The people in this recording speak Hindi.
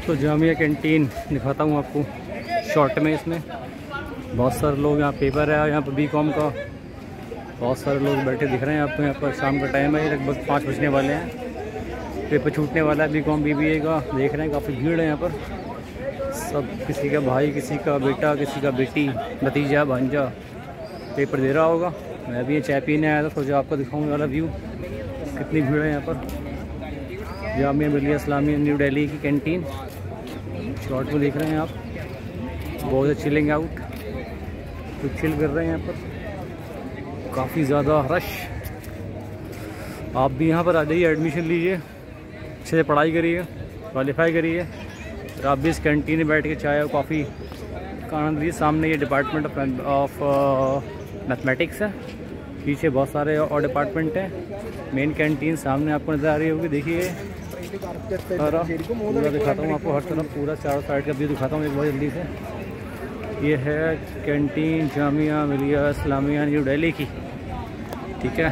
दोस्तों जामिया कैंटीन दिखाता हूँ आपको शॉर्ट में। इसमें बहुत सारे लोग, यहाँ पेपर है यहाँ पर बीकॉम का, बहुत सारे लोग बैठे दिख रहे हैं आपको। यहाँ पर शाम का टाइम है, लगभग 5 बजने वाले हैं, पेपर छूटने वाला है बीकॉम बीबीए का। देख रहे हैं काफ़ी भीड़ है यहाँ पर, सब किसी का भाई, किसी का बेटा, किसी का बेटी, भतीजा, भांजा पेपर दे रहा होगा। मैं भी ये चाय पीने आया था, सोचा आपको दिखाऊंगा वाला व्यू, कितनी भीड़ है यहाँ पर। जामिया मिलिया इस्लामिया न्यू दिल्ली की कैंटीन शॉर्ट में देख रहे हैं आप। बहुत चिलिंग आउट, कुछ चिल कर रहे हैं यहाँ पर, काफ़ी ज़्यादा रश। आप भी यहाँ पर आ जाइए, एडमिशन लीजिए, अच्छे से पढ़ाई करिए, क्वालिफाई करिए, और आप भी इस कैंटीन में बैठ के चाय और कॉफ़ी का आनंद लीजिए। सामने ये डिपार्टमेंट ऑफ मैथमेटिक्स है, पीछे बहुत सारे और डिपार्टमेंट हैं। मेन कैंटीन सामने आपको नज़र आ रही होगी, देखिए सारा पूरा दिखाता हूँ आपको, हर तरफ पूरा चारों साइड का व्यू दिखाता हूँ एक बार जल्दी से। ये है कैंटीन जामिया मिलिया इस्लामिया न्यू दिल्ली की, ठीक है।